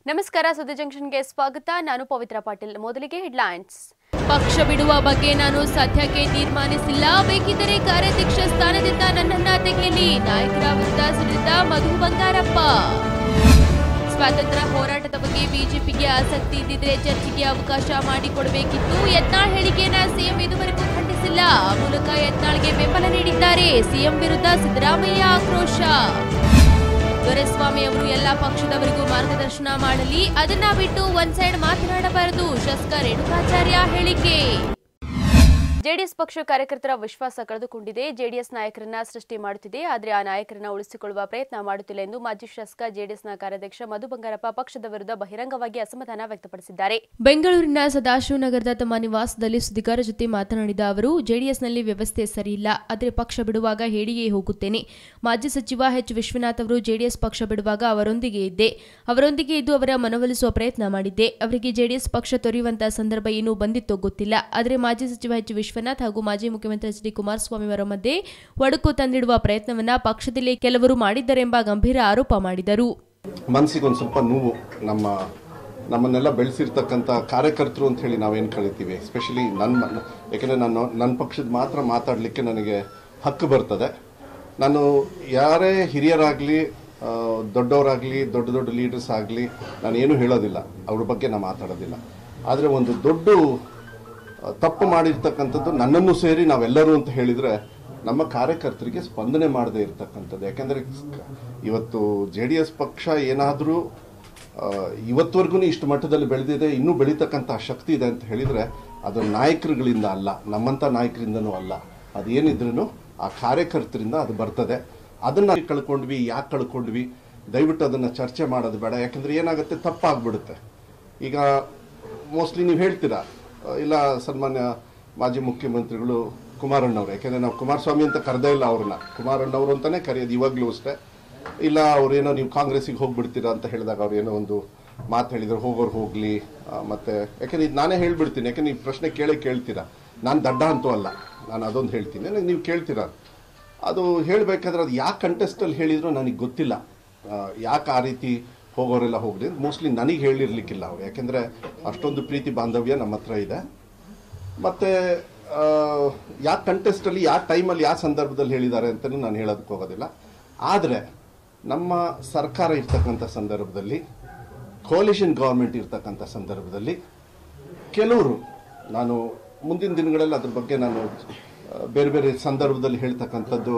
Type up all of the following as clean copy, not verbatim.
ನಮಸ್ಕಾರ ಸುದ್ದಿ ಜಂಕ್ಷನ್ಗೆ ಸ್ವಾಗತ. ನಾನು ಪವಿತ್ರ ಪಾಟೀಲ್. ಮೊದಲಿಗೆ ಹೆಡ್ಲೈನ್ಸ್. ಪಕ್ಷ ಬಿಡುವ ಬಗ್ಗೆ ನಾನು ಸದ್ಯಕ್ಕೆ ತೀರ್ಮಾನಿಸಿಲ್ಲ. ಬೇಕಿದ್ದರೆ ಕಾರ್ಯಾಧ್ಯಕ್ಷ ಸ್ಥಾನದಿಂದ ನನ್ನನ್ನ ತೆಗೆಯಲಿ. ನಾಯಕರ ವಿರುದ್ಧ ಸಿಡಿದ ಮಧು ಬಂಗಾರಪ್ಪ. ಸ್ವಾತಂತ್ರ್ಯ ಹೋರಾಟದ ಬಗ್ಗೆ ಬಿಜೆಪಿಗೆ ಆಸಕ್ತಿ ಇದ್ದಿದ್ರೆ ಚರ್ಚೆಗೆ ಅವಕಾಶ ಮಾಡಿಕೊಡಬೇಕಿತ್ತು. ಯತ್ನಾಳ್ ಹೇಳಿಕೆಯನ್ನ ಸಿಎಂ ಇದುವರೆಗೂ ಖಂಡಿಸಿಲ್ಲ. ಆ ಮೂಲಕ ಯತ್ನಾಳ್ಗೆ ಬೆಂಬಲ ನೀಡಿದ್ದಾರೆ. ಸಿಎಂ ವಿರುದ್ಧ ಸಿದ್ದರಾಮಯ್ಯ ಆಕ್ರೋಶ. ದೊರೆಸ್ವಾಮಿ ಅವರು ಎಲ್ಲ ಪಕ್ಷದವರಿಗೂ ಮಾರ್ಗದರ್ಶನ ಮಾಡಲಿ, ಅದನ್ನ ಬಿಟ್ಟು ಒನ್ ಸೈಡ್ ಮಾತನಾಡಬಾರದು. ಶಾಸಕ ರೇಣುಕಾಚಾರ್ಯ ಹೇಳಿಕೆ. ಜೆಡಿಎಸ್ ಪಕ್ಷ ಕಾರ್ಯಕರ್ತರ ವಿಶ್ವಾಸ ಕಳೆದುಕೊಂಡಿದೆ. ಜೆಡಿಎಸ್ ನಾಯಕರನ್ನ ಸೃಷ್ಟಿ ಮಾಡುತ್ತಿದೆ, ಆದರೆ ಆ ನಾಯಕರನ್ನ ಉಳಿಸಿಕೊಳ್ಳುವ ಪ್ರಯತ್ನ ಮಾಡುತ್ತಿಲ್ಲ ಎಂದು ಮಾಜಿ ಶಾಸಕ ಜೆಡಿಎಸ್ನ ಕಾರ್ಯಾಧ್ಯಕ್ಷ ಮಧು ಬಂಗಾರಪ್ಪ ಪಕ್ಷದ ವಿರುದ್ಧ ಬಹಿರಂಗವಾಗಿ ಅಸಮಾಧಾನ ವ್ಯಕ್ತಪಡಿಸಿದ್ದಾರೆ. ಬೆಂಗಳೂರಿನ ಸದಾಶಿವನಗರದ ತಮ್ಮ ನಿವಾಸದಲ್ಲಿ ಸುದ್ದಿಗಾರರ ಜೊತೆ ಮಾತನಾಡಿದ ಅವರು, ಜೆಡಿಎಸ್ನಲ್ಲಿ ವ್ಯವಸ್ಥೆ ಸರಿಯಿಲ್ಲ, ಆದರೆ ಪಕ್ಷ ಬಿಡುವಾಗ ಹೇಳಿಯೇ ಹೋಗುತ್ತೇನೆ. ಮಾಜಿ ಸಚಿವ ಎಚ್ ವಿಶ್ವನಾಥ್ ಅವರು ಜೆಡಿಎಸ್ ಪಕ್ಷ ಬಿಡುವಾಗ ಅವರೊಂದಿಗೆ ಇದ್ದು ಅವರ ಮನವೊಲಿಸುವ ಪ್ರಯತ್ನ ಮಾಡಿದ್ದೆ. ಅವರಿಗೆ ಜೆಡಿಎಸ್ ಪಕ್ಷ ತೊರೆಯುವಂತಹ ಸಂದರ್ಭ ಏನೂ ಬಂದಿತ್ತೋ ಗೊತ್ತಿಲ್ಲ. ಆದರೆ ಮಾಜಿ ಸಚಿವ ಎಚ್ ವಿಶ್ವನಾಥ್ ಹಾಗೂ ಮಾಜಿ ಮುಖ್ಯಮಂತ್ರಿ ಎಚ್ ಡಿ ಕುಮಾರಸ್ವಾಮಿ ಅವರ ಮಧ್ಯೆ ಒಡಕು ತಂದಿಡುವ ಪ್ರಯತ್ನವನ್ನ ಪಕ್ಷದಲ್ಲಿ ಕೆಲವರು ಮಾಡಿದ್ದಾರೆಂಬ ಗಂಭೀರ ಆರೋಪ ಮಾಡಿದರು. ಮನಸ್ಸಿಗೆ ಒಂದು ಸ್ವಲ್ಪ ನೋವು. ನಮ್ಮನ್ನೆಲ್ಲ ಬೆಳೆಸಿರ್ತಕ್ಕಂಥ ಕಾರ್ಯಕರ್ತರು ಅಂತ ಹೇಳಿ ನಾವೇನು ಕರಿತೀವಿ, ಎಸ್ಪೆಷಲಿ ಯಾಕೆಂದರೆ ನನ್ನ ಪಕ್ಷದ ಮಾತ್ರ ಮಾತಾಡಲಿಕ್ಕೆ ನನಗೆ ಹಕ್ಕು ಬರ್ತದೆ. ನಾನು ಯಾರೇ ಹಿರಿಯರಾಗಲಿ, ದೊಡ್ಡವರಾಗಲಿ, ದೊಡ್ಡ ಲೀಡರ್ಸ್ ಆಗಲಿ, ನಾನೇನು ಹೇಳೋದಿಲ್ಲ, ಅವ್ರ ಬಗ್ಗೆ ನಾನು ಮಾತಾಡೋದಿಲ್ಲ. ಆದರೆ ಒಂದು ದೊಡ್ಡ ತಪ್ಪು ಮಾಡಿರ್ತಕ್ಕಂಥದ್ದು ನನ್ನನ್ನು ಸೇರಿ ನಾವೆಲ್ಲರೂ ಅಂತ ಹೇಳಿದರೆ ನಮ್ಮ ಕಾರ್ಯಕರ್ತರಿಗೆ ಸ್ಪಂದನೆ ಮಾಡದೇ ಇರತಕ್ಕಂಥದ್ದು. ಯಾಕೆಂದರೆ ಇವತ್ತು JDS ಪಕ್ಷ ಏನಾದರೂ ಇವತ್ತವರೆಗೂ ಇಷ್ಟು ಮಟ್ಟದಲ್ಲಿ ಬೆಳೆದಿದೆ, ಇನ್ನೂ ಬೆಳೀತಕ್ಕಂಥ ಶಕ್ತಿ ಇದೆ ಅಂತ ಹೇಳಿದರೆ ಅದು ನಾಯಕರುಗಳಿಂದ ಅಲ್ಲ, ನಮ್ಮಂಥ ನಾಯಕರಿಂದನೂ ಅಲ್ಲ. ಅದೇನಿದ್ರೂ ಆ ಕಾರ್ಯಕರ್ತರಿಂದ ಅದು ಬರ್ತದೆ. ಅದನ್ನು ಯಾಕೆ ಕಳ್ಕೊಂಡ್ವಿ ದಯವಿಟ್ಟು ಅದನ್ನು ಚರ್ಚೆ ಮಾಡೋದು ಬೇಡ. ಯಾಕೆಂದರೆ ಏನಾಗುತ್ತೆ, ತಪ್ಪಾಗ್ಬಿಡುತ್ತೆ. ಈಗ ಮೋಸ್ಟ್ಲಿ ನೀವು ಹೇಳ್ತೀರಾ, ಇಲ್ಲ ಸನ್ಮಾನ್ಯ ಮಾಜಿ ಮುಖ್ಯಮಂತ್ರಿಗಳು ಕುಮಾರಣ್ಣವ್ರು, ಯಾಕೆಂದರೆ ನಾವು ಕುಮಾರಸ್ವಾಮಿ ಅಂತ ಕರೆದೇ ಇಲ್ಲ ಅವ್ರನ್ನ, ಕುಮಾರಣ್ಣವರು ಅಂತಲೇ ಕರೆಯೋದು ಇವಾಗಲೂ ಅಷ್ಟೇ. ಇಲ್ಲ ಅವ್ರೇನೋ ನೀವು ಕಾಂಗ್ರೆಸ್ಸಿಗೆ ಹೋಗ್ಬಿಡ್ತೀರಾ ಅಂತ ಹೇಳಿದಾಗ ಅವ್ರು ಏನೋ ಒಂದು ಮಾತು ಹೇಳಿದ್ರು, ಹೋಗೋರು ಹೋಗಲಿ. ಮತ್ತು ಯಾಕೆಂದ್ರೆ ಇದು ನಾನೇ ಹೇಳ್ಬಿಡ್ತೀನಿ, ಯಾಕೆಂದ್ರೆ ನೀವು ಪ್ರಶ್ನೆ ಕೇಳ್ತೀರಾ. ನಾನು ದಡ್ಡ ಅಂತೂ ಅಲ್ಲ, ನಾನು ಅದೊಂದು ಹೇಳ್ತೀನಿ, ನೀವು ಕೇಳ್ತೀರಾ. ಅದು ಹೇಳಬೇಕಾದ್ರೆ ಅದು ಯಾಕೆ ಕಂಟೆಸ್ಟಲ್ಲಿ ಹೇಳಿದ್ರು ನನಗೆ ಗೊತ್ತಿಲ್ಲ. ಯಾಕೆ ಆ ರೀತಿ ಹೋಗೋರೆಲ್ಲ ಹೋಗಲಿ, ಮೋಸ್ಟ್ಲಿ ನನಗೆ ಹೇಳಿರ್ಲಿಕ್ಕಿಲ್ಲ ಅವ್ರು, ಯಾಕೆಂದರೆ ಅಷ್ಟೊಂದು ಪ್ರೀತಿ ಬಾಂಧವ್ಯ ನಮ್ಮ ಹತ್ರ ಇದೆ. ಮತ್ತು ಯಾಕೆ ಕಂಟೆಸ್ಟಲ್ಲಿ ಯಾವ ಟೈಮಲ್ಲಿ ಯಾವ ಸಂದರ್ಭದಲ್ಲಿ ಹೇಳಿದ್ದಾರೆ ಅಂತಲೂ ನಾನು ಹೇಳೋದಕ್ಕೆ ಹೋಗೋದಿಲ್ಲ. ಆದರೆ ನಮ್ಮ ಸರ್ಕಾರ ಇರ್ತಕ್ಕಂಥ ಸಂದರ್ಭದಲ್ಲಿ, ಕೋಲಿಷನ್ ಗೌರ್ಮೆಂಟ್ ಇರ್ತಕ್ಕಂಥ ಸಂದರ್ಭದಲ್ಲಿ ಕೆಲವರು, ನಾನು ಮುಂದಿನ ದಿನಗಳಲ್ಲಿ ಅದ್ರ ಬಗ್ಗೆ ನಾನು ಬೇರೆ ಸಂದರ್ಭದಲ್ಲಿ ಹೇಳ್ತಕ್ಕಂಥದ್ದು,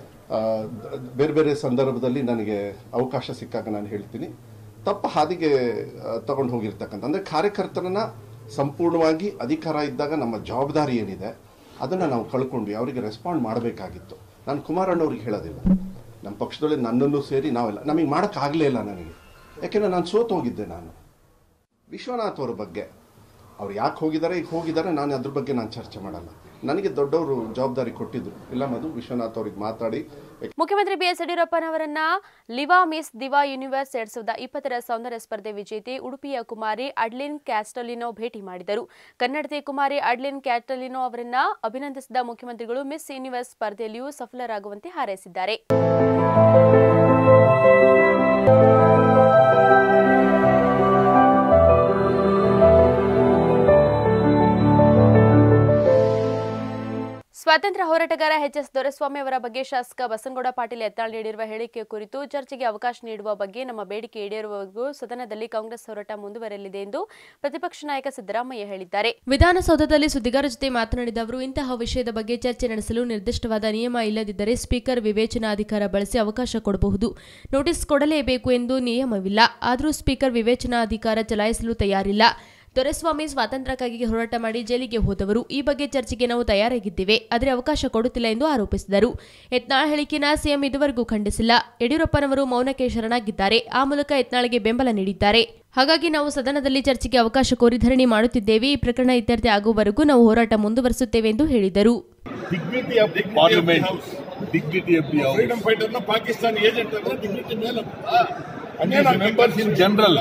ಬೇರೆ ಸಂದರ್ಭದಲ್ಲಿ ನನಗೆ ಅವಕಾಶ ಸಿಕ್ಕಾಗ ನಾನು ಹೇಳ್ತೀನಿ, ತಪ್ಪು ಹಾದಿಗೆ ತಗೊಂಡು ಹೋಗಿರ್ತಕ್ಕಂಥ, ಅಂದರೆ ಕಾರ್ಯಕರ್ತರನ್ನ ಸಂಪೂರ್ಣವಾಗಿ ಅಧಿಕಾರ ಇದ್ದಾಗ ನಮ್ಮ ಜವಾಬ್ದಾರಿ ಏನಿದೆ ಅದನ್ನು ನಾವು ಕಳ್ಕೊಂಡ್ವಿ. ಅವರಿಗೆ ರೆಸ್ಪಾಂಡ್ ಮಾಡಬೇಕಾಗಿತ್ತು. ನಾನು ಕುಮಾರಣ್ಣವ್ರಿಗೆ ಹೇಳೋದಿಲ್ಲ, ನಮ್ಮ ಪಕ್ಷದೊಳಗೆ ನನ್ನನ್ನು ಸೇರಿ ನಾವೆಲ್ಲ ನಮಗೆ ಮಾಡೋಕ್ಕಾಗಲೇ ಇಲ್ಲ ನನಗೆ, ಯಾಕೆಂದರೆ ನಾನು ಸೋತು ಹೋಗಿದ್ದೆ. ನಾನು ವಿಶ್ವನಾಥ್ ಅವ್ರ ಬಗ್ಗೆ ಅವ್ರು ಯಾಕೆ ಹೋಗಿದ್ದಾರೆ ನಾನು ಅದ್ರ ಬಗ್ಗೆ ನಾನು ಚರ್ಚೆ ಮಾಡಲ್ಲ. ನನಗೆ ದೊಡ್ಡವರು ಜವಾಬ್ದಾರಿ ಕೊಟ್ಟಿದ್ರು, ಇಲ್ಲ ಮಧು ವಿಶ್ವನಾಥ್ ಅವ್ರಿಗೆ ಮಾತಾಡಿ. ಮುಖ್ಯಮಂತ್ರಿ ಬಿಎಸ್ ಯಡಿಯೂರಪ್ಪನವರನ್ನ ಲಿವಾ ಮಿಸ್ ದಿವಾ ಯೂನಿವರ್ಸ್ 2020 ಸೌಂದರ್ಯ ಸ್ಪರ್ಧೆ ವಿಜೇತೆ ಉಡುಪಿಯ ಕುಮಾರಿ ಅಡ್ಲಿನ್ ಕ್ಯಾಸ್ಟಲಿನೋ ಭೇಟಿ ಮಾಡಿದರು. ಕನ್ನಡತಿ ಕುಮಾರಿ ಅಡ್ಲಿನ್ ಕ್ಯಾಸ್ಟಲಿನೋ ಅವರನ್ನ ಅಭಿನಂದಿಸಿದ ಮುಖ್ಯಮಂತ್ರಿಗಳು ಮಿಸ್ ಯೂನಿವರ್ಸ್ ಸ್ಪರ್ಧೆಯಲ್ಲಿಯೂ ಸಫಲರಾಗುವಂತೆ ಹಾರೈಸಿದ್ದಾರೆ. ಸ್ವಾತಂತ್ರ್ಯ ಹೋರಾಟಗಾರ ಎಚ್ ದೊರೆಸ್ವಾಮಿ ಅವರ ಬಗ್ಗೆ ಶಾಸಕ ಬಸನಗೌಡ ಪಾಟೀಲ್ ಯತ್ನಾಳ್ ನೀಡಿರುವ ಹೇಳಿಕೆ ಕುರಿತು ಚರ್ಚೆಗೆ ಅವಕಾಶ ನೀಡುವ ಬಗ್ಗೆ ನಮ್ಮ ಬೇಡಿಕೆ ಈಡೇರುವವರೆಗೂ ಸದನದಲ್ಲಿ ಕಾಂಗ್ರೆಸ್ ಹೋರಾಟ ಮುಂದುವರೆಯಲಿದೆ ಎಂದು ಪ್ರತಿಪಕ್ಷ ನಾಯಕ ಸಿದ್ದರಾಮಯ್ಯ ಹೇಳಿದ್ದಾರೆ. ವಿಧಾನಸೌಧದಲ್ಲಿ ಸುದ್ದಿಗಾರರ ಜೊತೆ ಮಾತನಾಡಿದ ಅವರು, ಇಂತಹ ವಿಷಯದ ಬಗ್ಗೆ ಚರ್ಚೆ ನಡೆಸಲು ನಿರ್ದಿಷ್ಟವಾದ ನಿಯಮ ಇಲ್ಲದಿದ್ದರೆ ಸ್ಪೀಕರ್ ವಿವೇಚನಾಧಿಕಾರ ಬಳಸಿ ಅವಕಾಶ ಕೊಡಬಹುದು. ನೋಟಿಸ್ ಕೊಡಲೇಬೇಕು ಎಂದು ನಿಯಮವಿಲ್ಲ. ಆದರೂ ಸ್ಪೀಕರ್ ವಿವೇಚನಾಧಿಕಾರ ಚಲಾಯಿಸಲು ತಯಾರಿಲ್ಲ. ದೊರೆಸ್ವಾಮಿ ಸ್ವಾತಂತ್ರ್ಯಕ್ಕಾಗಿ ಹೋರಾಟ ಮಾಡಿ ಜೈಲಿಗೆ ಹೋದವರು. ಈ ಬಗ್ಗೆ ಚರ್ಚೆಗೆ ನಾವು ತಯಾರಾಗಿದ್ದೇವೆ, ಆದರೆ ಅವಕಾಶ ಕೊಡುತ್ತಿಲ್ಲ ಎಂದು ಆರೋಪಿಸಿದರು. ಯತ್ನಾಳ್ ಹೇಳಿಕೆಯನ್ನು ಸಿಎಂ ಇದುವರೆಗೂ ಖಂಡಿಸಿಲ್ಲ. ಯಡಿಯೂರಪ್ಪನವರು ಮೌನಕ್ಕೆ ಶರಣಾಗಿದ್ದಾರೆ. ಆ ಮೂಲಕ ಯತ್ನಾಳ್ಗೆ ಬೆಂಬಲ ನೀಡಿದ್ದಾರೆ. ಹಾಗಾಗಿ ನಾವು ಸದನದಲ್ಲಿ ಚರ್ಚೆಗೆ ಅವಕಾಶ ಕೋರಿ ಧರಣಿ ಮಾಡುತ್ತಿದ್ದೇವೆ. ಈ ಪ್ರಕರಣ ಇತ್ಯರ್ಥ ಆಗುವವರೆಗೂ ನಾವು ಹೋರಾಟ ಮುಂದುವರಿಸುತ್ತೇವೆ ಎಂದು ಹೇಳಿದರು. and his members in general,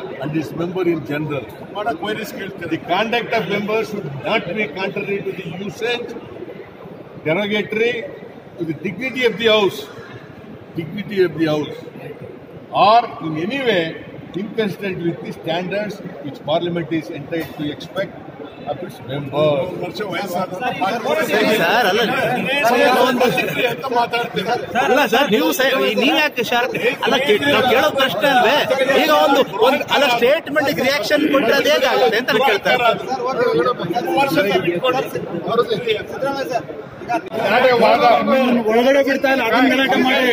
the conduct of members should not be contrary to the usage, derogatory to the dignity of the house, or in any way inconsistent with the standards which Parliament is entitled to expect of its members. ಅಲ್ಲ sir, ನೀವು ಯಾಕೆ sharp ಅಲ್ಲ ಕೇಳೋ ಪ್ರಶ್ನೆ ಅಲ್ವೇ? ಈಗ ಒಂದು statement reaction ಕೊಟ್ಟರೆ ಅದು ಹೇಗಾಗುತ್ತೆ ಅಂತ ಕೇಳ್ತಾರೆ. ಒಳಗಡೆ ಬಿಡ್ತಾ ಇಲ್ಲ, ಅದನ್ನ ಗಲಾಟೆ ಮಾಡಿ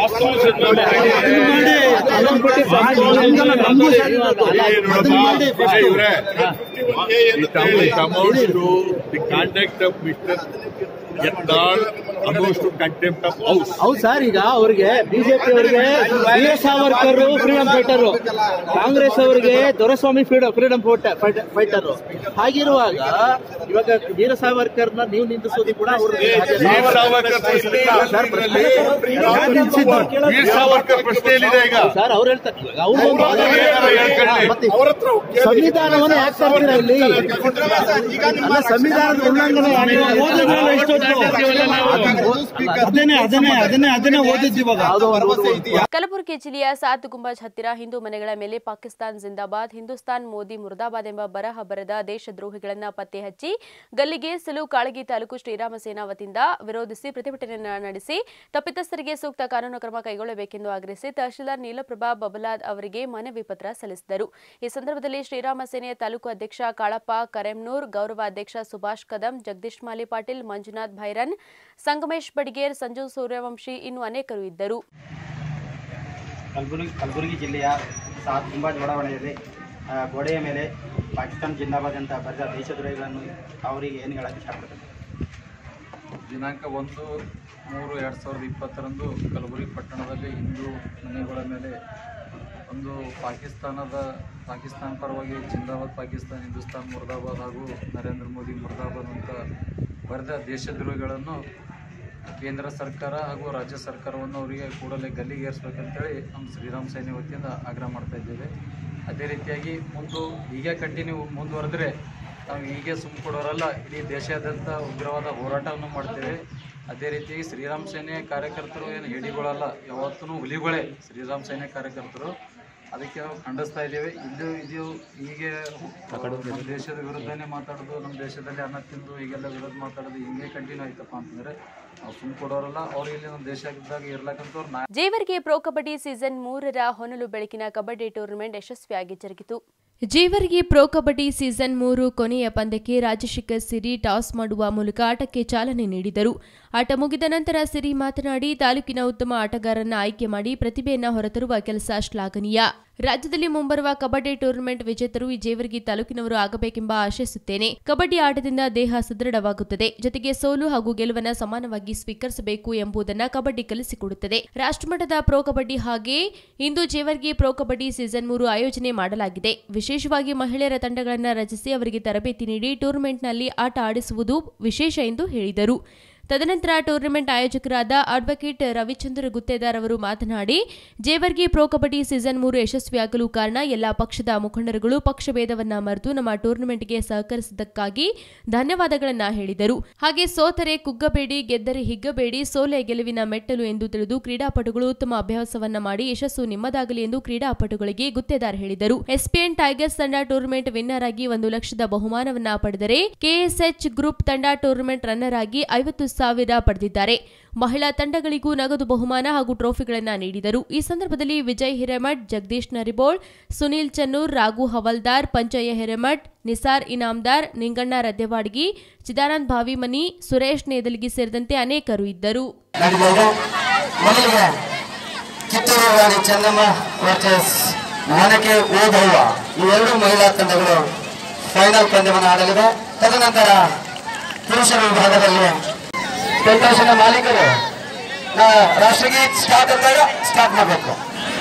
It amounts to the conduct of Mr. Yatnal amounts to contempt of house. ಹೌದು ಸರ್, ಈಗ ಅವ್ರಿಗೆ ಬಿಜೆಪಿ ಅವರಿಗೆ ವೀರ ಸಾವರ್ಕರ್ ಫ್ರೀಡಂ ಫೈಟರ್, ಕಾಂಗ್ರೆಸ್ ಅವರಿಗೆ ದೊರೆಸ್ವಾಮಿ ಫ್ರೀಡಂ ಫೈಟರ್. ಹಾಗಿರುವಾಗ ಇವಾಗ ವೀರ ಸಾವರ್ಕರ್ನ ನೀವು ನಿಂದಿಸೋದು ಕೂಡ ಪ್ರಶ್ನೆಯಲ್ಲಿದೆ ಈಗ ಸರ್. ಅವ್ರು ಹೇಳ್ತಾರೆ ಸಂವಿಧಾನವನ್ನು ಯಾಕೆ ತರ್ತೀರಾ ಇಲ್ಲಿ? ಅಲ್ಲ, ಸಂವಿಧಾನದ ಉಲ್ಲಂಘನೆ ಅದನ್ನೇ ಓದಿದ್ವಿ ಇವಾಗ. ಕಲಬುರಗಿ ಜಿಲ್ಲೆಯ ಸಾತ್ ಗುಂಬಜ್ ಹತ್ತಿರ ಹಿಂದೂ ಮನೆಗಳ ಮೇಲೆ ಪಾಕಿಸ್ತಾನ್ ಜಿಂದಾಬಾದ್, ಹಿಂದೂಸ್ತಾನ್ ಮೋದಿ ಮುರ್ದಾಬಾದ್ ಎಂಬ ಬರಹ ಬರೆದ ದೇಶದ್ರೋಹಿಗಳನ್ನ ಪತ್ತೆ ಹಚ್ಚಿ ಗಲ್ಲಿಗೇರಿಸಲು ಕಾಳಗಿ ತಾಲೂಕು ಶ್ರೀರಾಮ ಸೇನಾ ವತಿಯಿಂದ ವಿರೋಧಿಸಿ ಪ್ರತಿಭಟನೆ ನಡೆಸಿ ತಪ್ಪಿತಸ್ಥರಿಗೆ ಸೂಕ್ತ ಕಾನೂನು ಕ್ರಮ ಕೈಗೊಳ್ಳಬೇಕೆಂದು ಆಗ್ರಹಿಸಿ ತಹಶೀಲ್ದಾರ್ ನೀಲಪ್ರಭಾ ಬಬಲಾದ್ ಅವರಿಗೆ ಮನವಿ ಪತ್ರ ಸಲ್ಲಿಸಿದರು. ಈ ಸಂದರ್ಭದಲ್ಲಿ ಶ್ರೀರಾಮ ಸೇನೆಯ ತಾಲೂಕು ಅಧ್ಯಕ್ಷ ಕಾಳಪ್ಪ ಕರೆಮ್ನೂರ್, ಗೌರವ ಅಧ್ಯಕ್ಷ ಸುಭಾಷ್ ಕದಂ, ಜಗದೀಶ್ ಮಾಲಿ ಪಾಟೀಲ್, ಮಂಜುನಾಥ್ ಭೈರನ್, ಸಂಗಮೇಶ್ ಬಡಿಗೇರ್, ಸಂಜು ಸೂರ್ಯವಂಶಿ ಇನ್ನು ಅನೇಕರು ಇದ್ದರು. ಕಲಬುರಗಿ ಜಿಲ್ಲೆಯ ಸಾತ್ ಗುಂಬಜ್ ಬಡಾವಣೆಯಲ್ಲಿ ಗೋಡೆಯ ಮೇಲೆ ಪಾಕಿಸ್ತಾನ್ ಜಿಂದಾಬಾದ್ ಅಂತ ಬರೆದ ದೇಶದ್ರೋಹಿಗಳನ್ನು ಅವರಿಗೆ ಏನು ಹೇಳಕ್ಕೆ ಇಷ್ಟಪಡ್ತಾರೆ? ದಿನಾಂಕ 1/3/2020 ಕಲಬುರಗಿ ಪಟ್ಟಣದಲ್ಲಿ ಹಿಂದೂ ಮನೆಗಳ ಮೇಲೆ ಒಂದು ಪಾಕಿಸ್ತಾನ ಪರವಾಗಿ ಜಿಂದಾಬಾದ್ ಪಾಕಿಸ್ತಾನ್, ಹಿಂದೂಸ್ತಾನ್ ಮುರ್ದಾಬಾದ್ ಹಾಗೂ ನರೇಂದ್ರ ಮೋದಿ ಮುರ್ದಾಬಾದ್ ಅಂತ ಬರೆದ ದೇಶದ್ರೋಹಿಗಳನ್ನು ಕೇಂದ್ರ ಸರ್ಕಾರ ಹಾಗೂ ರಾಜ್ಯ ಸರ್ಕಾರವನ್ನು ಅವರಿಗೆ ಕೂಡಲೇ ಗಲ್ಲಿಗೇರಿಸಬೇಕಂತೇಳಿ ನಮ್ಮ ಶ್ರೀರಾಮ್ ಸೇನೆ ವತಿಯಿಂದ ಆಗ್ರಹ ಮಾಡ್ತಾ ಇದ್ದೇವೆ. ಅದೇ ರೀತಿಯಾಗಿ ಹೀಗೆ ಮುಂದುವರೆದ್ರೆ ನಾವು ಹೀಗೆ ಕೊಡೋರಲ್ಲ, ಇಡೀ ದೇಶಾದ್ಯಂತ ಉಗ್ರವಾದ ಹೋರಾಟವನ್ನು ಮಾಡ್ತೇವೆ. ಅದೇ ರೀತಿಯಾಗಿ ಶ್ರೀರಾಮ್ ಸೇನೆ ಕಾರ್ಯಕರ್ತರು ಏನು ಹಿಡಿಗಳಲ್ಲ, ಯಾವತ್ತೂ ಹುಲಿಗಳೇ ಶ್ರೀರಾಮ್ ಸೇನೆ ಕಾರ್ಯಕರ್ತರು. ಅದಕ್ಕೆ ನಾವು ಖಂಡಿಸ್ತಾ ಇದ್ದೇವೆ. ಇದು ಹೀಗೆ ನಮ್ಮ ದೇಶದ ವಿರುದ್ಧನೇ ಮಾತಾಡೋದು, ನಮ್ಮ ದೇಶದಲ್ಲಿ ಅನ್ನ ತಿಂದು ಹೀಗೆಲ್ಲ ವಿರೋಧ ಮಾತಾಡೋದು ಹಿಂಗೆ ಕಂಟಿನ್ಯೂ ಆಯ್ತಪ್ಪ ಅಂತಂದರೆ ನಾವು ಸುಮ್ಮನೆ ಕೊಡೋರಲ್ಲ. ಅವ್ರು ಇಲ್ಲಿ ನಮ್ಮ ದೇಶದಾಗ ಇರ್ಲಕ್ಕಂತವ್ರು. ಜೇವರ್ಗಿ ಪ್ರೊ ಕಬಡ್ಡಿ ಸೀಸನ್ 3ರ ಹೊನಲು ಬೆಳಕಿನ ಕಬಡ್ಡಿ ಟೂರ್ನಮೆಂಟ್ ಯಶಸ್ವಿಯಾಗಿ ಜರುಗಿತು. ಜೇವರ್ಗಿ ಪ್ರೊ ಕಬಡ್ಡಿ ಸೀಸನ್ 3 ಕೊನೆಯ ಪಂದ್ಯಕ್ಕೆ ರಾಜಶೇಖರ್ ಸಿರಿ ಟಾಸ್ ಮಾಡುವ ಮೂಲಕ ಆಟಕ್ಕೆ ಚಾಲನೆ ನೀಡಿದರು. ಆಟ ಮುಗಿದ ನಂತರ ಸಿರಿ ಮಾತನಾಡಿ, ತಾಲೂಕಿನ ಉತ್ತಮ ಆಟಗಾರರನ್ನ ಆಯ್ಕೆ ಮಾಡಿ ಪ್ರತಿಭೆಯನ್ನ ಹೊರತರುವ ಕೆಲಸ ಶ್ಲಾಘನೀಯ. ರಾಜ್ಯದಲ್ಲಿ ಮುಂಬರುವ ಕಬಡ್ಡಿ ಟೂರ್ನಮೆಂಟ್ ವಿಜೇತರು ಈ ಜೇವರ್ಗಿ ತಾಲೂಕಿನವರು ಆಗಬೇಕೆಂಬ ಆಶಿಸುತ್ತೇನೆ. ಕಬಡ್ಡಿ ಆಟದಿಂದ ದೇಹ ಸದೃಢವಾಗುತ್ತದೆ, ಜೊತೆಗೆ ಸೋಲು ಹಾಗೂ ಗೆಲುವನ್ನು ಸಮಾನವಾಗಿ ಸ್ವೀಕರಿಸಬೇಕು ಎಂಬುದನ್ನು ಕಬಡ್ಡಿ ಕಲಿಸಿಕೊಡುತ್ತದೆ. ರಾಷ್ಟ್ರಮಟ್ಟದ ಪ್ರೊ ಕಬಡ್ಡಿ ಹಾಗೆ ಇಂದು ಜೇವರ್ಗಿ ಪ್ರೊ ಕಬಡ್ಡಿ ಸೀಸನ್ 3 ಆಯೋಜನೆ ಮಾಡಲಾಗಿದೆ. ವಿಶೇಷವಾಗಿ ಮಹಿಳೆಯರ ತಂಡಗಳನ್ನು ರಚಿಸಿ ಅವರಿಗೆ ತರಬೇತಿ ನೀಡಿ ಟೂರ್ನಮೆಂಟ್ನಲ್ಲಿ ಆಟ ಆಡಿಸುವುದು ವಿಶೇಷ ಎಂದು ಹೇಳಿದರು. ತದನಂತರ ಟೂರ್ನಮೆಂಟ್ ಆಯೋಜಕರಾದ ಅಡ್ವೊಕೇಟ್ ರವಿಚಂದ್ರ ಗುತ್ತೇದಾರ್ ಅವರು ಮಾತನಾಡಿ, ಜೇವರ್ಗಿ ಪ್ರೊ ಕಬಡ್ಡಿ ಸೀಸನ್ 3 ಯಶಸ್ವಿಯಾಗಲು ಕಾರಣ ಎಲ್ಲಾ ಪಕ್ಷದ ಮುಖಂಡರುಗಳು ಪಕ್ಷಭೇದವನ್ನ ಮರೆತು ನಮ್ಮ ಟೂರ್ನಮೆಂಟ್ಗೆ ಸಹಕರಿಸಿದ್ದಕ್ಕಾಗಿ ಧನ್ಯವಾದಗಳನ್ನ ಹೇಳಿದರು. ಹಾಗೆ ಸೋತರೆ ಕುಗ್ಗಬೇಡಿ, ಗೆದ್ದರೆ ಹಿಗ್ಗಬೇಡಿ, ಸೋಲೆ ಗೆಲುವಿನ ಮೆಟ್ಟಲು ಎಂದು ತಿಳಿದು ಕ್ರೀಡಾಪಟುಗಳು ಉತ್ತಮ ಅಭ್ಯಾಸವನ್ನ ಮಾಡಿ ಯಶಸ್ಸು ನಿಮ್ಮದಾಗಲಿ ಎಂದು ಕ್ರೀಡಾಪಟುಗಳಿಗೆ ಗುತ್ತೇದಾರ್ ಹೇಳಿದರು. ಎಸ್ಪಿಎನ್ ಟೈಗರ್ಸ್ ತಂಡ ಟೂರ್ನಮೆಂಟ್ ವಿನ್ನರ್ ಆಗಿ 1 ಲಕ್ಷದ ಬಹುಮಾನವನ್ನ ಪಡೆದರೆ, ಕೆಎಸ್ಎಚ್ ಗ್ರೂಪ್ ತಂಡ ಟೂರ್ನಮೆಂಟ್ ರನ್ನರ್ ಆಗಿ 50,000 ಪಡೆದಿದ್ದಾರೆ. ಮಹಿಳಾ ತಂಡಗಳಿಗೂ ನಗದು ಬಹುಮಾನ ಹಾಗೂ ಟ್ರೋಫಿಗಳನ್ನು ನೀಡಿದರು. ಈ ಸಂದರ್ಭದಲ್ಲಿ ವಿಜಯ್ ಹಿರೇಮಠ್, ಜಗದೀಶ್ ನರಿಬೋಳ್, ಸುನೀಲ್ ಚನ್ನೂರ್, ರಾಘು ಹವಲ್ದಾರ್, ಪಂಚಯ್ಯ ಹಿರೇಮಠ್, ನಿಸಾರ್ ಇನಾಮ್ದಾರ್, ನಿಂಗಣ್ಣ ರದ್ದೆವಾಡಗಿ, ಚಿದಾನಂದ್ ಭಾವಿಮನಿ, ಸುರೇಶ್ ನೇದಲ್ಗಿ ಸೇರಿದಂತೆ ಅನೇಕರು ಇದ್ದರು. ಈ ಎರಡು ಮಹಿಳಾ ತಂಡಗಳು ಫೈನಲ್ ಪಂದ್ಯವನ್ನು ಆಡಲಿದೆ. ತದನಂತರ ಪುರುಷರ ವಿಭಾಗದಲ್ಲಿ ಫೆಡರೇಷನ್ ಮಾಲೀಕರು ರಾಷ್ಟ್ರಗೀತ್ ಸ್ಟಾರ್ಟ್ ಅಂದಾಗ ಸ್ಟಾರ್ಟ್ ಮಾಡಬೇಕು.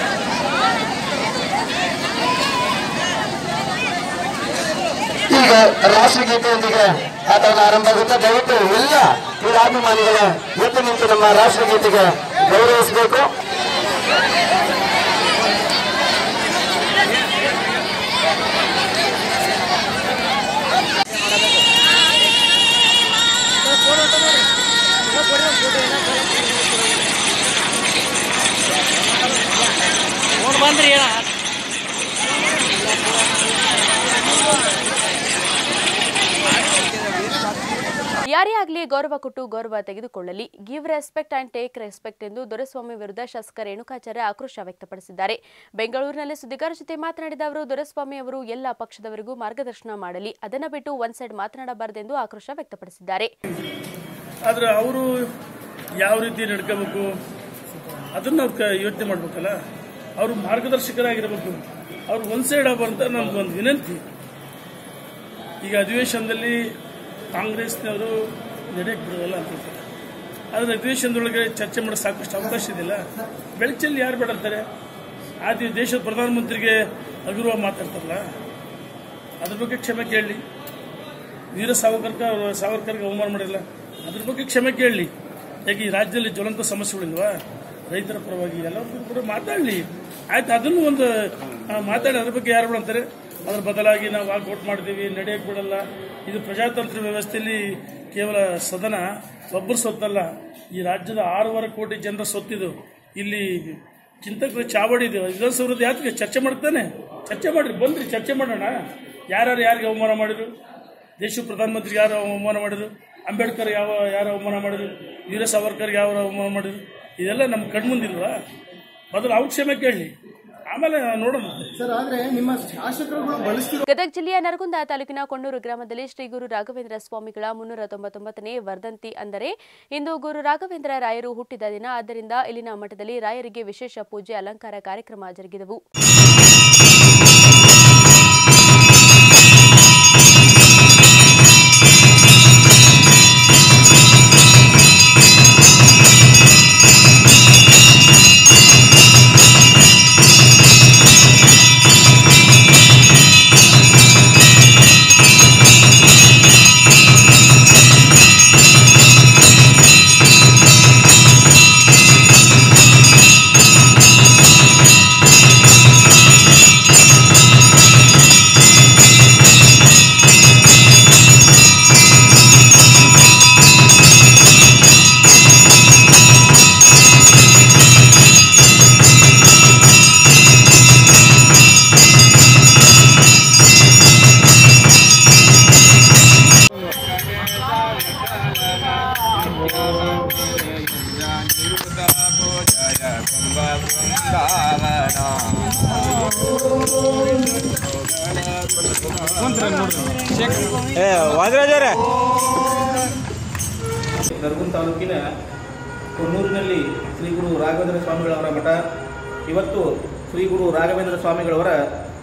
ಈಗ ರಾಷ್ಟ್ರಗೀತೆಯೊಂದಿಗೆ ಆಟವನ್ನು ಆರಂಭ ಆಗುತ್ತೆ. ದಯವಿಟ್ಟು ಎಲ್ಲ ಕ್ರೀಡಾಭಿಮಾನಿಗಳು ಎದ್ದು ನಿಂತು ನಮ್ಮ ರಾಷ್ಟ್ರಗೀತೆಗೆ ಗೌರವಿಸಬೇಕು. ಬಂದ್ರಿ ಯಾರೇ ಆಗಲಿ ಗೌರವ ಕೊಟ್ಟು ಗೌರವ ತೆಗೆದುಕೊಳ್ಳಲಿ. Give respect and take respect ಎಂದು ದೊರೆಸ್ವಾಮಿ ವಿರುದ್ಧ ಶಾಸಕ ರೇಣುಕಾಚಾರ್ಯ ಆಕ್ರೋಶ ವ್ಯಕ್ತಪಡಿಸಿದ್ದಾರೆ. ಬೆಂಗಳೂರಿನಲ್ಲಿ ಸುದ್ದಿಗಾರರ ಜೊತೆ ಮಾತನಾಡಿದ ಅವರು, ದೊರೆಸ್ವಾಮಿ ಅವರು ಎಲ್ಲ ಪಕ್ಷದವರಿಗೂ ಮಾರ್ಗದರ್ಶನ ಮಾಡಲಿ, ಅದನ್ನ ಬಿಟ್ಟು ಒನ್ ಸೈಡ್ ಮಾತನಾಡಬಾರದೆಂದು ಆಕ್ರೋಶ ವ್ಯಕ್ತಪಡಿಸಿದ್ದಾರೆ. ಆದ್ರೆ ಅವರು ಯಾವ ರೀತಿ ನಡ್ಕೋಬೇಕು ಅದನ್ನ ಯೋಚನೆ ಮಾಡ್ಬೇಕಲ್ಲ. ಅವರು ಮಾರ್ಗದರ್ಶಕರಾಗಿರಬೇಕು. ಅವ್ರು ಒನ್ ಸೈಡ್ ಆಗಬಾರ್ದು ಅಂತ ನಮ್ಗೊಂದು ವಿನಂತಿ. ಈಗ ಅಧಿವೇಶನದಲ್ಲಿ ಕಾಂಗ್ರೆಸ್ನವರು ನಡೆಯಕ್ಕೆ ಬಿಡೋಲ್ಲ ಅಂತ ಹೇಳ್ತಾರೆ. ಆದರೆ ಅಧಿವೇಶನದೊಳಗೆ ಚರ್ಚೆ ಮಾಡೋ ಸಾಕಷ್ಟು ಅವಕಾಶ ಇದೆಯಲ್ಲ. ಬೆಳಚಲ್ಲಿ ಯಾರು ಬೇಡಂತಾರೆ? ಆದ್ರೆ ದೇಶದ ಪ್ರಧಾನಮಂತ್ರಿಗೆ ಅಗೌರವ ಮಾತಾಡ್ತಾರಲ್ಲ, ಅದ್ರ ಬಗ್ಗೆ ಕ್ಷಮೆ ಕೇಳಲಿ. ವೀರ ಸಾವರ್ಕರ್ಗೆ ಅವಮಾನ ಮಾಡಿಲ್ಲ, ಅದ್ರ ಬಗ್ಗೆ ಕ್ಷಮೆ ಕೇಳಲಿ. ಯಾಕೆ ಈ ರಾಜ್ಯದಲ್ಲಿ ಜ್ವಲಂತ ಸಮಸ್ಯೆಗಳಿಲ್ವಾ? ರೈತರ ಪರವಾಗಿ ಎಲ್ಲರಿಗೂ ಕೂಡ ಮಾತಾಡಲಿ. ಆಯ್ತು, ಅದನ್ನು ಒಂದು ಮಾತಾಡಿ ಅದ್ರ ಬಗ್ಗೆ ಯಾರು ಅಂತಾರೆ. ಅದ್ರ ಬದಲಾಗಿ ನಾವು ವಾಕೌಟ್ ಮಾಡ್ತೀವಿ, ನಡೆಯಕ್ಕೆ ಬಿಡಲ್ಲ. ಇದು ಪ್ರಜಾತಂತ್ರ ವ್ಯವಸ್ಥೆಯಲ್ಲಿ ಕೇವಲ ಸದನ ಒಬ್ಬರು ಸೊತ್ತಲ್ಲ, ಈ ರಾಜ್ಯದ 6.5 ಕೋಟಿ ಜನರ ಸೊತ್ತಿದು. ಇಲ್ಲಿ ಚಿಂತಕರ ಚಾವಡಿ ಇದೆ. ವಿಧಾನಸೌಧದ ಯಾತ್ರೆ ಚರ್ಚೆ ಮಾಡ್ತಾನೆ. ಚರ್ಚೆ ಮಾಡ್ರಿ, ಬಂದ್ರಿ ಚರ್ಚೆ ಮಾಡೋಣ. ಯಾರು ಯಾರಿಗೆ ಅವಮಾನ ಮಾಡಿದ್ರು? ದೇಶದ ಪ್ರಧಾನಮಂತ್ರಿಗೆ ಯಾರು ಅವಮಾನ ಮಾಡಿದ್ರು? ಅಂಬೇಡ್ಕರ್ ಯಾರು ಅವಮಾನ ಮಾಡಿದ್ರು? ವೀರ ಸಾವರ್ಕರ್ಗೆ ಯಾವ ಅವಮಾನ ಮಾಡಿದ್ರು? ಇದೆಲ್ಲ ನಮ್ಮ ಕಣ್ಮುಂದಿಲ್ವಾ? ಮೊದಲು ಅವ್ರು ಕ್ಷಮೆ ಕೇಳಲಿ, ಆಮೇಲೆ ನೋಡೋಣ. ಗದಗ ಜಿಲ್ಲೆಯ ನರಗುಂದ ತಾಲೂಕಿನ ಕೊಣ್ಣೂರು ಗ್ರಾಮದಲ್ಲಿ ಶ್ರೀ ಗುರು ರಾಘವೇಂದ್ರ ಸ್ವಾಮಿಗಳ 399ನೇ ವರ್ಧಂತಿ, ಅಂದರೆ ಇಂದು ಗುರು ರಾಘವೇಂದ್ರ ರಾಯರು ಹುಟ್ಟಿದ ದಿನ. ಆದ್ದರಿಂದ ಇಲ್ಲಿನ ಮಠದಲ್ಲಿ ರಾಯರಿಗೆ ವಿಶೇಷ ಪೂಜೆ ಅಲಂಕಾರ ಕಾರ್ಯಕ್ರಮ ಜರುಗಿದವು. ನರಗುಂದ ತಾಲೂಕಿನ ಕೊಣ್ಣೂರಿನಲ್ಲಿ ಶ್ರೀ ಗುರು ರಾಘವೇಂದ್ರ ಸ್ವಾಮಿಗಳವರ ಮಠ. ಇವತ್ತು ಶ್ರೀ ಗುರು ರಾಘವೇಂದ್ರ ಸ್ವಾಮಿಗಳವರ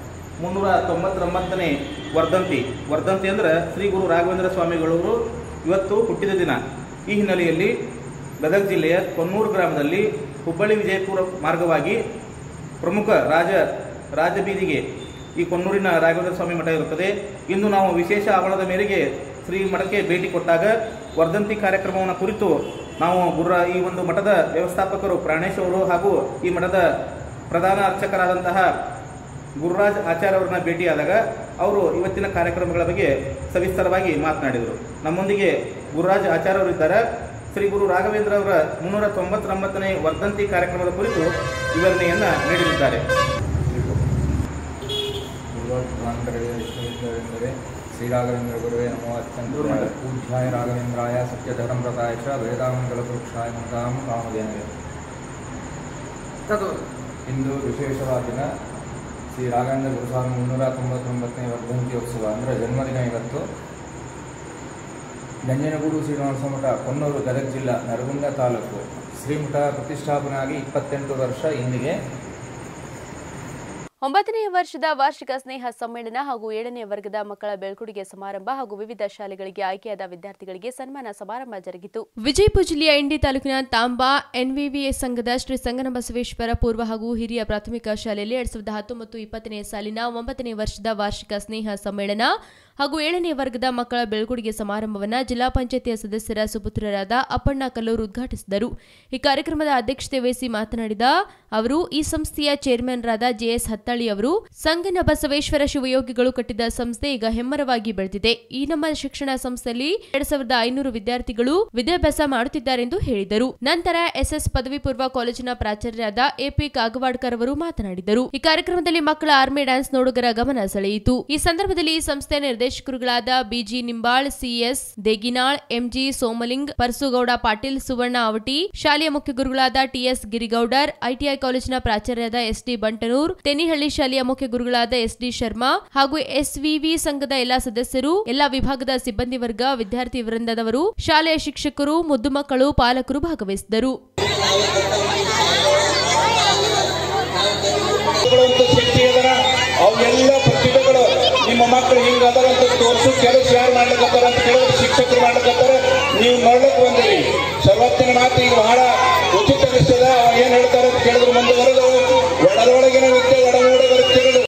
399ನೇ ವರ್ಧಂತಿ ಅಂದರೆ ಶ್ರೀ ಗುರು ರಾಘವೇಂದ್ರ ಸ್ವಾಮಿಗಳವರು ಇವತ್ತು ಹುಟ್ಟಿದ ದಿನ. ಈ ಹಿನ್ನೆಲೆಯಲ್ಲಿ ಗದಗ ಜಿಲ್ಲೆಯ ಕೊಣ್ಣೂರು ಗ್ರಾಮದಲ್ಲಿ ಹುಬ್ಬಳ್ಳಿ ವಿಜಯಪುರ ಮಾರ್ಗವಾಗಿ ಪ್ರಮುಖ ರಾಜಬೀದಿಗೆ ಈ ಕೊಣ್ಣೂರಿನ ರಾಘವೇಂದ್ರ ಸ್ವಾಮಿ ಮಠ ಇರುತ್ತದೆ. ಇಂದು ನಾವು ವಿಶೇಷ ಆಹ್ವಾನದ ಮೇರೆಗೆ ಶ್ರೀ ಮಠಕ್ಕೆ ಭೇಟಿ ಕೊಟ್ಟಾಗ ವರ್ಧಂತಿ ಕಾರ್ಯಕ್ರಮವನ್ನು ಕುರಿತು ನಾವು ಈ ಒಂದು ಮಠದ ವ್ಯವಸ್ಥಾಪಕರು ಪ್ರಾಣೇಶ್ ಅವರು ಹಾಗೂ ಈ ಮಠದ ಪ್ರಧಾನ ಅರ್ಚಕರಾದಂತಹ ಗುರುರಾಜ್ ಆಚಾರ್ಯ ಅವರನ್ನ ಭೇಟಿಯಾದಾಗ ಅವರು ಇವತ್ತಿನ ಕಾರ್ಯಕ್ರಮಗಳ ಬಗ್ಗೆ ಸವಿಸ್ತರವಾಗಿ ಮಾತನಾಡಿದರು. ನಮ್ಮೊಂದಿಗೆ ಗುರುರಾಜ್ ಆಚಾರ್ಯ ಅವರಿದ್ದಾರೆ. ಶ್ರೀ ಗುರು ರಾಘವೇಂದ್ರ ಅವರ 399ನೇ ವರ್ಧಂತಿ ಕಾರ್ಯಕ್ರಮದ ಕುರಿತು ವಿವರಣೆಯನ್ನು ನೀಡಲಿದ್ದಾರೆ. ಶ್ರೀ ರಾಘವೇಂದ್ರ ಗುರುವೇ ನಮೋ ಅತ್ಯಂತ ಪೂಜ್ಯಾಯ ರಾಘವೇಂದ್ರಾಯ ಸತ್ಯಧರ್ಮವ್ರತಾಯ ಚ ವೇದಾಂಗಲಪುರುಷಾಯ ಮಂಗಾಂ ಕಾಮಧೇನವೇ. ಇಂದು ವಿಶೇಷವಾದ ದಿನ ಶ್ರೀ ರಾಘವೇಂದ್ರ ಗುರುಸ್ವಾಮಿ 399ನೇ ವರ್ಧಂತ್ಯೋತ್ಸವ ಅಂದರೆ ಜನ್ಮದಿನ. ಇವತ್ತು ನಂಜನಗೂಡು ಶ್ರೀನಿವಾಸ ಮಠ, ಕೊಣ್ಣೂರು, ಗದಗ ಜಿಲ್ಲಾ, ನರಗುಂದ ತಾಲೂಕು ಶ್ರೀಮಠ ಪ್ರತಿಷ್ಠಾಪನೆ ಆಗಿ 28 ವರ್ಷ ಇಂದಿಗೆ. 9ನೇ ವರ್ಷದ ವಾರ್ಷಿಕ ಸ್ನೇಹ ಸಮ್ಮೇಳನ ಹಾಗೂ 7ನೇ ವರ್ಗದ ಮಕ್ಕಳ ಬೆಳ್ಕೊಡುಗೆ ಸಮಾರಂಭ ಹಾಗೂ ವಿವಿಧ ಶಾಲೆಗಳಿಗೆ ಆಯ್ಕೆಯಾದ ವಿದ್ಯಾರ್ಥಿಗಳಿಗೆ ಸನ್ಮಾನ ಸಮಾರಂಭ ಜರುಗಿತು. ವಿಜಯಪುರ ಜಿಲ್ಲೆಯ ಇಂಡಿ ತಾಲೂಕಿನ ತಾಂಬಾ ಎನ್ವಿವಿಎ ಸಂಘದ ಶ್ರೀ ಸಂಗನಬಸವೇಶ್ವರ ಪೂರ್ವ ಹಾಗೂ ಹಿರಿಯ ಪ್ರಾಥಮಿಕ ಶಾಲೆಯಲ್ಲಿ 2019-20ನೇ ಸಾಲಿನ 9ನೇ ವರ್ಷದ ವಾರ್ಷಿಕ ಸ್ನೇಹ ಸಮ್ಮೇಳನ ಹಾಗೂ 7ನೇ ವರ್ಗದ ಮಕ್ಕಳ ಬೆಳ್ಕೊಡುಗೆ ಸಮಾರಂಭವನ್ನು ಜಿಲ್ಲಾ ಪಂಚಾಯತಿಯ ಸದಸ್ಯರ ಸುಪುತ್ರರಾದ ಅಪ್ಪಣ್ಣ ಕಲ್ಲೂರು ಉದ್ಘಾಟಿಸಿದರು. ಈ ಕಾರ್ಯಕ್ರಮದ ಅಧ್ಯಕ್ಷತೆ ವಹಿಸಿ ಮಾತನಾಡಿದ ಅವರು, ಈ ಸಂಸ್ಥೆಯ ಚೇರ್ಮನ್ರಾದ ಜೆಎಸ್ ಹತ್ತಾಳಿ ಅವರು, ಸಂಗನ ಬಸವೇಶ್ವರ ಶಿವಯೋಗಿಗಳು ಕಟ್ಟಿದ ಸಂಸ್ಥೆ ಈಗ ಹೆಮ್ಮರವಾಗಿ ಬೆಳೆದಿದೆ. ಈ ನಮ್ಮ ಶಿಕ್ಷಣ ಸಂಸ್ಥೆಯಲ್ಲಿ 2500 ವಿದ್ಯಾರ್ಥಿಗಳು ವಿದ್ಯಾಭ್ಯಾಸ ಮಾಡುತ್ತಿದ್ದಾರೆಂದು ಹೇಳಿದರು. ನಂತರ ಎಸ್ಎಸ್ ಪದವಿ ಪೂರ್ವ ಕಾಲೇಜಿನ ಪ್ರಾಚಾರ್ಯರಾದ ಎಪಿ ಕಾಗವಾಡ್ಕರ್ ಅವರು ಮಾತನಾಡಿದರು. ಈ ಕಾರ್ಯಕ್ರಮದಲ್ಲಿ ಮಕ್ಕಳ ಆರ್ಮಿ ಡ್ಯಾನ್ಸ್ ನೋಡುಗರ ಗಮನ ಸೆಳೆಯಿತು. ಈ ಸಂದರ್ಭದಲ್ಲಿ ಸಂಸ್ಥೆಯ ನಿರ್ದೇಶಕ ನಿರ್ದೇಶಕರುಗಳಾದ BG Nimbal, CS Deginal, MG Somaling, Parasugouda Patil, Suvarna Avati, ಶಾಲೆಯ ಮುಖ್ಯ ಗುರುಗಳಾದ ಟಿಎಸ್ ಗಿರಿಗೌಡರ್, ಐಟಿಐ ಕಾಲೇಜಿನ ಪ್ರಾಚಾರ್ಯರಾದ ಎಸ್ಡಿ ಬಂಟನೂರ್, ತೆನಿಹಳ್ಳಿ ಶಾಲೆಯ ಮುಖ್ಯ ಗುರುಗಳಾದ ಎಸ್ಡಿ ಶರ್ಮಾ ಹಾಗೂ ಎಸ್ವಿವಿ ಸಂಘದ ಎಲ್ಲಾ ಸದಸ್ಯರು, ಎಲ್ಲಾ ವಿಭಾಗದ ಸಿಬ್ಬಂದಿ ವರ್ಗ, ವಿದ್ಯಾರ್ಥಿ ವೃಂದದವರು, ಶಾಲೆಯ ಶಿಕ್ಷಕರು, ಮುದ್ದು ಮಕ್ಕಳು, ಪಾಲಕರು ಭಾಗವಹಿಸಿದರು. ಅವೆಲ್ಲ ಪ್ರತಿಭೆಗಳು ನಿಮ್ಮ ಮಕ್ಕಳು ಹಿಂಗದರಂತ ತೋರಿಸು ಕೆಲಸ ಯಾರು ಮಾಡ್ಲಿಕ್ಕತ್ತಾರ ಅಂತ ಕೇಳಿದ್ರೆ ಶಿಕ್ಷಕರು ಮಾಡ್ಲಿಕ್ಕತ್ತಾರ. ನೀವು ನೋಡ್ಲಿಕ್ಕೆ ಬಂದಿರಿ. ಸರ್ವತ್ತಿನ ಮಾತು ಈಗ ಬಹಳ ಉಚಿತ ಅನಿಸ್ತದ. ಏನ್ ಹೇಳ್ತಾರೆ ಅಂತ ಕೇಳಿದ್ರೆ ಮುಂದುವರೆದು ಒಳಗಿನ ವಿದ್ಯೆ ಒಳಗಡೆ ಬರುತ್ತಿರೋದು.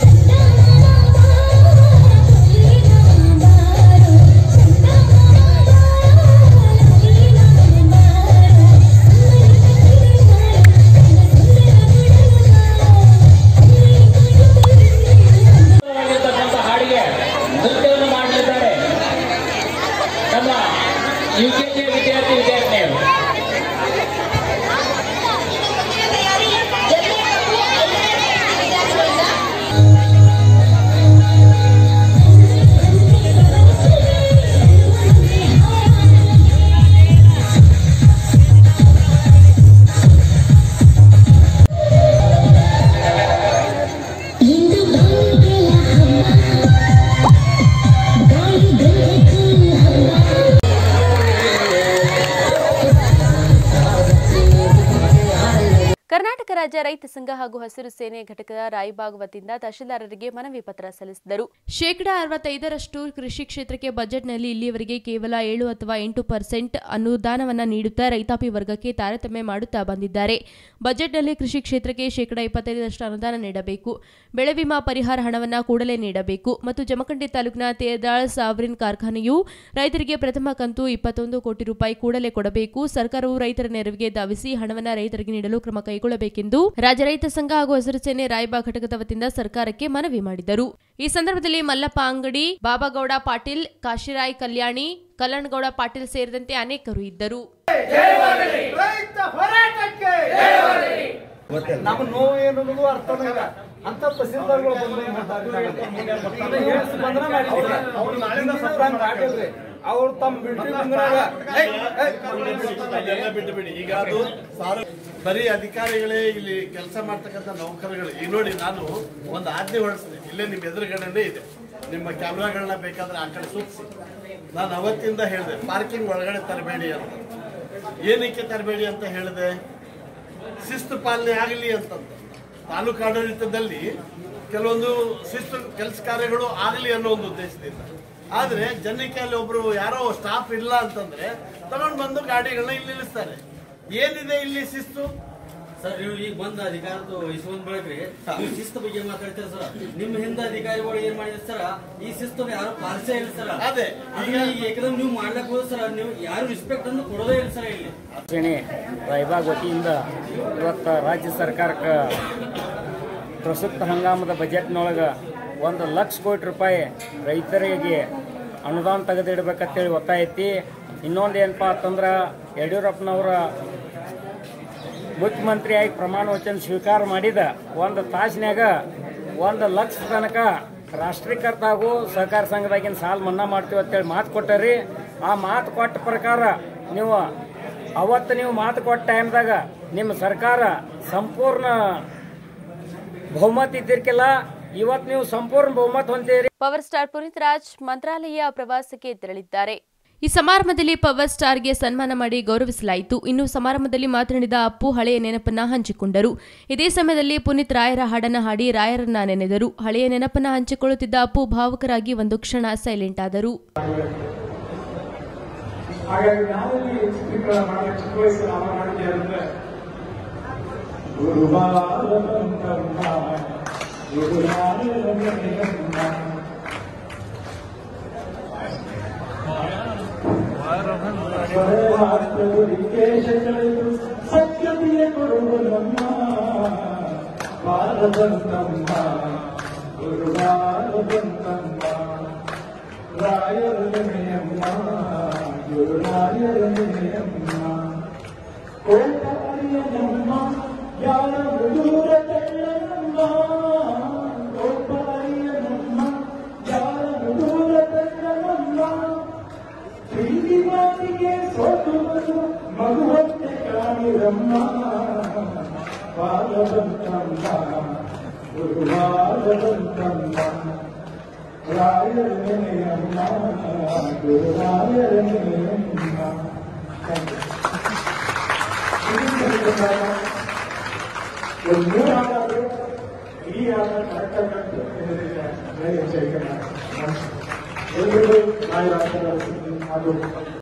ಕರ್ನಾಟಕ ರಾಜ್ಯ ರೈತ ಸಂಘ ಹಾಗೂ ಹಸಿರು ಸೇನೆ ಘಟಕದ ರಾಯಬಾಗ್ ವತಿಯಿಂದ ತಹಶೀಲ್ದಾರರಿಗೆ ಮನವಿ ಪತ್ರ ಸಲ್ಲಿಸಿದರು. 65% ಕೃಷಿ ಕ್ಷೇತ್ರಕ್ಕೆ ಬಜೆಟ್ನಲ್ಲಿ ಇಲ್ಲಿಯವರೆಗೆ ಕೇವಲ 7 ಅಥವಾ 8% ಅನುದಾನವನ್ನು ನೀಡುತ್ತಾ ರೈತಾಪಿ ವರ್ಗಕ್ಕೆ ತಾರತಮ್ಯ ಮಾಡುತ್ತಾ ಬಂದಿದ್ದಾರೆ. ಬಜೆಟ್ನಲ್ಲಿ ಕೃಷಿ ಕ್ಷೇತ್ರಕ್ಕೆ 25% ಅನುದಾನ ನೀಡಬೇಕು. ಬೆಳೆ ವಿಮಾ ಪರಿಹಾರ ಹಣವನ್ನು ಕೂಡಲೇ ನೀಡಬೇಕು ಮತ್ತು ಜಮಖಂಡಿ ತಾಲೂಕಿನ ತೇರದಾಳ್ ಸಾವರಿನ್ ಕಾರ್ಖಾನೆಯು ರೈತರಿಗೆ ಪ್ರಥಮ ಕಂತು 21 ಕೋಟಿ ರೂಪಾಯಿ ಕೂಡಲೇ ಕೊಡಬೇಕು. ಸರ್ಕಾರವು ರೈತರ ನೆರವಿಗೆ ಧಾವಿಸಿ ಹಣವನ್ನು ರೈತರಿಗೆ ನೀಡಲು ಕ್ರಮ ಕೈಗೊಳ್ಳಬೇಕೆಂದು ರಾಜ್ಯ ರೈತ ಸಂಘ ಹಾಗೂ ಹಸಿರು ಸೇನೆ ರಾಯಬಾಗ್ ಘಟಕದ ವತಿಯಿಂದ ಸರ್ಕಾರಕ್ಕೆ ಮನವಿ ಮಾಡಿದರು. ಈ ಸಂದರ್ಭದಲ್ಲಿ ಮಲ್ಲಪ್ಪ ಅಂಗಡಿ, ಬಾಬಾಗೌಡ ಪಾಟೀಲ್, ಕಾಶಿರಾಯ್ ಕಲ್ಯಾಣಿ, ಕಲ್ಲಣ್ಣಗೌಡ ಪಾಟೀಲ್ ಸೇರಿದಂತೆ ಅನೇಕರು ಇದ್ದರು. ನಮ್ಮ ನೋವು ಏನು ಅರ್ಥನೇ ಇಲ್ಲ ಅಂತ ತಹಸೀಲ್ದಾರ್ಗಳು ಅವ್ರು ತಮ್ಮ ಬಿಟ್ಟು ಈಗ ಅದು ಬರೀ ಅಧಿಕಾರಿಗಳೇ ಇಲ್ಲಿ ಕೆಲಸ ಮಾಡ್ತಕ್ಕಂಥ ನೌಕರಗಳು. ಈಗ ನೋಡಿ, ನಾನು ಒಂದು ಆಜ್ಞೆ ಹೊರಡಿಸಿದೆ, ಇಲ್ಲೇ ನಿಮ್ಮ ಎದುರುಗಡೆನೇ ಇದೆ. ನಿಮ್ಮ ಕ್ಯಾಮ್ರಾಗಳನ್ನ ಬೇಕಾದ್ರೆ ಆ ಕಡೆ ಸೂಚಿಸಿ. ನಾನು ಅವತ್ತಿಂದ ಹೇಳಿದೆ ಪಾರ್ಕಿಂಗ್ ಒಳಗಡೆ ತರಬೇಡಿ ಅಂತ. ಏನಕ್ಕೆ ತರಬೇಡಿ ಅಂತ ಹೇಳಿದೆ? ಶಿಸ್ತು ಪಾಲನೆ ಆಗಲಿ ಅಂತಂತ. ತಾಲೂಕು ಆಡಳಿತದಲ್ಲಿ ಕೆಲವೊಂದು ಶಿಸ್ತು ಕೆಲಸ ಕಾರ್ಯಗಳು ಆಗಲಿ ಅನ್ನೋ ಒಂದು ಉದ್ದೇಶದಿಂದ. ಆದರೆ ಜನಕ್ಕೆ ಅಲ್ಲಿ ಒಬ್ರು ಯಾರೋ ಸ್ಟಾಫ್ ಇಲ್ಲ ಅಂತಂದ್ರೆ ತಗೊಂಡು ಬಂದು ಗಾಡಿಗಳನ್ನ ಇಲ್ಲಿ ನಿಲ್ಲಿಸ್ತಾರೆ. ಏನಿದೆ ಇಲ್ಲಿ ಶಿಸ್ತು? ಸರ್, ನೀವು ಈಗ ಬಂದ ಅಧಿಕಾರದ ಇಸ್ಕೊಂಡ್ ಬಳಕ್ರಿ ಶಿಸ್ತು ಬಗ್ಗೆ ಮಾತಾಡ್ತೀರ ಸರ್. ನಿಮ್ಮ ಹಿಂದೆ ಅಧಿಕಾರಿಗಳು ಏನ್ ಮಾಡಿದ್ರೆ ಸರ್, ಈ ಶಿಸ್ತು ಯಾರು ಪಾಲಿಸೇ ಇಲ್ಲ ಸರ್. ಅದೇ ಈಗ ಏಕದಮ್ ನೀವು ಮಾಡ್ಲಕ್ ಹೋದ ಸರ್, ನೀವು ಯಾರು ರೆಸ್ಪೆಕ್ಟ್ ಅನ್ನು ಕೊಡೋದೇ ಇಲ್ಲ ಸರ್. ಇಲ್ಲಿ ಸೇನೆ ರಾಯಬಾಗ್ ವತಿಯಿಂದ ಇವತ್ತು ರಾಜ್ಯ ಸರ್ಕಾರಕ್ಕೆ ಪ್ರಸಕ್ತ ಹಂಗಾಮದ ಬಜೆಟ್ನೊಳಗೆ 1 ಲಕ್ಷ ಕೋಟಿ ರೂಪಾಯಿ ರೈತರಿಗೆ ಅನುದಾನ ತೆಗೆದಿಡ್ಬೇಕಂತೇಳಿ ಒತ್ತಾಯ ಐತಿ. ಇನ್ನೊಂದು ಏನಪ್ಪ ಅಂತಂದ್ರೆ, ಯಡಿಯೂರಪ್ಪನವರ ಮುಖ್ಯಮಂತ್ರಿಯಾಗಿ ಪ್ರಮಾಣ ವಚನ ಸ್ವೀಕಾರ ಮಾಡಿದ 1 ತಾಸಿನಾಗ 1 ಲಕ್ಷ ತನಕ ರಾಷ್ಟ್ರೀಕೃತ ಹಾಗೂ ಸಹಕಾರ ಸಂಘದಾಗಿನ ಸಾಲ ಮನ್ನಾ ಮಾಡ್ತೀವಿ ಅಂತೇಳಿ ಮಾತು ಕೊಟ್ಟರಿ. ಆ ಮಾತು ಕೊಟ್ಟ ಪ್ರಕಾರ ನೀವು ಮಾತು ಕೊಟ್ಟ ಟೈಮ್ದಾಗ ನಿಮ್ಮ ಸರ್ಕಾರ ಸಂಪೂರ್ಣ ಬಹುಮತ ಇದ್ದಿರ್ಕಿಲ್ಲ. ಇವತ್ತು ನೀವು ಸಂಪೂರ್ಣ ಬಹುಮತ ಹೊಂದಿರಿ. ಪವರ್ ಸ್ಟಾರ್ ಪುನೀತ್ ರಾಜ್ ಮಂತ್ರಾಲಯ ಪ್ರವಾಸಕ್ಕೆ ತೆರಳಿದ್ದಾರೆ. ಈ ಸಮಾರಂಭದಲ್ಲಿ ಪವರ್ ಸ್ಟಾರ್ಗೆ ಸನ್ಮಾನ ಮಾಡಿ ಗೌರವಿಸಲಾಯಿತು. ಇನ್ನು ಸಮಾರಂಭದಲ್ಲಿ ಮಾತನಾಡಿದ ಅಪ್ಪು ಹಳೆಯ ನೆನಪನ್ನ ಹಂಚಿಕೊಂಡರು. ಇದೇ ಸಮಯದಲ್ಲಿ ಪುನೀತ್ ರಾಯರ ಹಾಡನ್ನ ಹಾಡಿ ರಾಯರನ್ನ ನೆನೆದರು. ಹಳೆಯ ನೆನಪನ್ನ ಹಂಚಿಕೊಳ್ಳುತ್ತಿದ್ದ ಅಪ್ಪು ಭಾವುಕರಾಗಿ ಒಂದು ಕ್ಷಣ ಸೈಲೆಂಟ್ ಆದರು. ಸತ್ಯತೆಯ ಕೊಡುವನಮ್ಮ ಬಾರದಂತಮ್ಮ ಗುರುವಾರದಂತಮ್ಮ ರಾಯರನೆಯಮ್ಮ ಗುರುರಾಯರನೆಯಮ್ಮ ಕೋಟ ಅರಿಯನಮ್ಮ ಯಾರ ದೂರ ತೆಳ್ಳನಮ್ಮ ಕೋಟ ಅರಿಯನಮ್ಮ ಯಾರ ದೂರ ಅಮ್ಮ ಬಾಲವಂತಮ್ಮ ಗುರುವಾಲವಂತಮ್ಮ ರಾಯರನೆಯಮ್ಮ ಗುರುರಾಯರನೆಯಮ್ಮ ಒಂದು ಆದರೂ ಈ ಆದ ಕರೆಕ್ಟಾಗಿ ಎಲ್ಲರೂ ನಾಯಕ ಅದು